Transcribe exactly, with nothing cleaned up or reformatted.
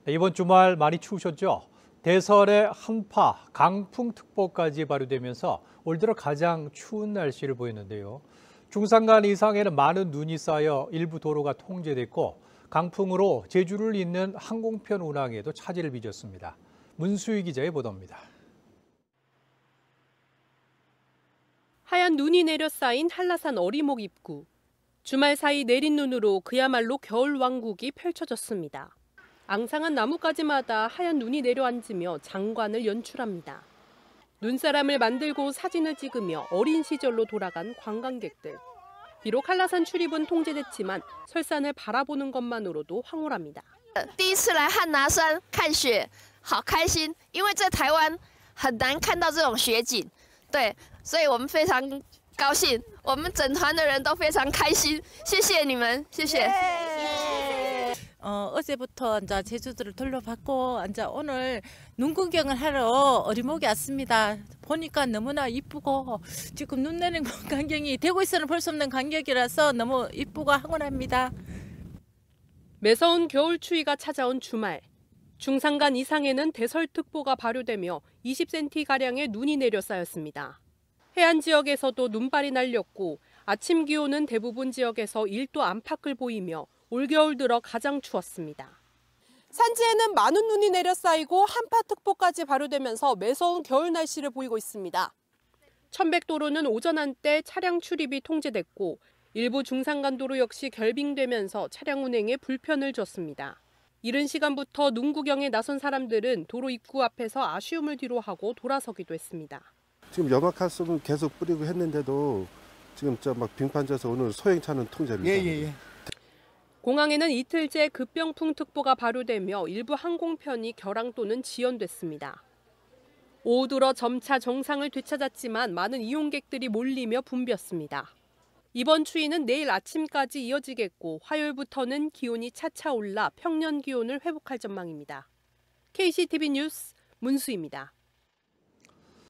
네, 이번 주말 많이 추우셨죠? 대설의 한파, 강풍특보까지 발효되면서 올 들어 가장 추운 날씨를 보였는데요. 중산간 이상에는 많은 눈이 쌓여 일부 도로가 통제됐고 강풍으로 제주를 잇는 항공편 운항에도 차질을 빚었습니다. 문수희 기자의 보도입니다. 하얀 눈이 내려 쌓인 한라산 어리목 입구. 주말 사이 내린 눈으로 그야말로 겨울 왕국이 펼쳐졌습니다. 앙상한 나뭇가지마다 하얀 눈이 내려앉으며 장관을 연출합니다. 눈사람을 만들고 사진을 찍으며 어린 시절로 돌아간 관광객들. 비록 한라산 출입은 통제됐지만 설산을 바라보는 것만으로도 황홀합니다. 第一次来汉拿山看雪，好开心，因为在台湾很难看到这种雪景，对，所以我们非常高兴，我们整团的人都非常开心，谢谢你们，谢谢。 어, 어제부터 이제 제주도를 둘러봤고 이제 오늘 눈 구경을 하러 어리목에 왔습니다. 보니까 너무나 이쁘고 지금 눈 내리는 광경이 대구에서는 볼 수 없는 광경이라서 너무 이쁘고 황홀합니다. 매서운 겨울 추위가 찾아온 주말. 중산간 이상에는 대설특보가 발효되며 이십 센티미터가량의 눈이 내려 쌓였습니다. 해안 지역에서도 눈발이 날렸고 아침 기온은 대부분 지역에서 일 도 안팎을 보이며 올겨울 들어 가장 추웠습니다. 산지에는 많은 눈이 내려 쌓이고 한파특보까지 발효되면서 매서운 겨울 날씨를 보이고 있습니다. 천백도로는 오전 한때 차량 출입이 통제됐고 일부 중산간도로 역시 결빙되면서 차량 운행에 불편을 줬습니다. 이른 시간부터 눈 구경에 나선 사람들은 도로 입구 앞에서 아쉬움을 뒤로하고 돌아서기도 했습니다. 지금 염화칼슘은 계속 뿌리고 했는데도 지금 저 막 빙판져서 오늘 소형차는 통제입니다. 예, 예, 예. 공항에는 이틀째 급병풍특보가 발효되며 일부 항공편이 결항 또는 지연됐습니다. 오후 들어 점차 정상을 되찾았지만 많은 이용객들이 몰리며 붐볐습니다. 이번 추위는 내일 아침까지 이어지겠고 화요일부터는 기온이 차차 올라 평년 기온을 회복할 전망입니다. 케이씨티비 뉴스 문수희입니다.